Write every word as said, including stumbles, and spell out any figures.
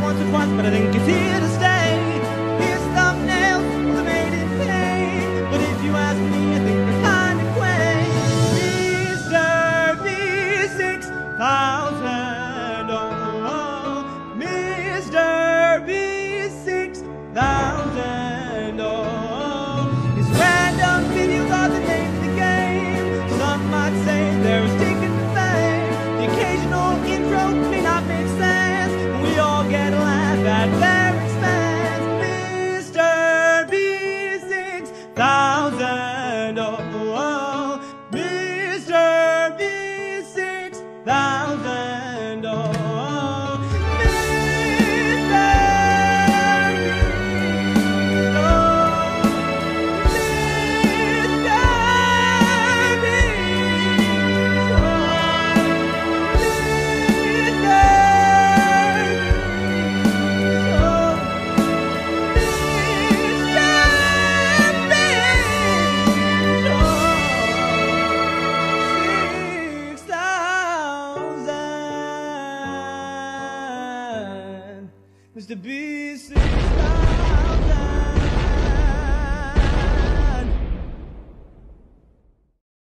once or twice, but I think it's here to stay. His thumbnails were made in pain, but if you ask me, I think they're kind of quaint. Mister B six thousand, oh, oh. Mister B six thousand, oh, oh. His random videos are the name of the game. Some might say they're his ticket to fame. The occasional intro may not make sense, but we all get a laugh at their expense. Mister B six thousand, oh, oh. Mister B six thousand, oh, oh. Mister B six thousand.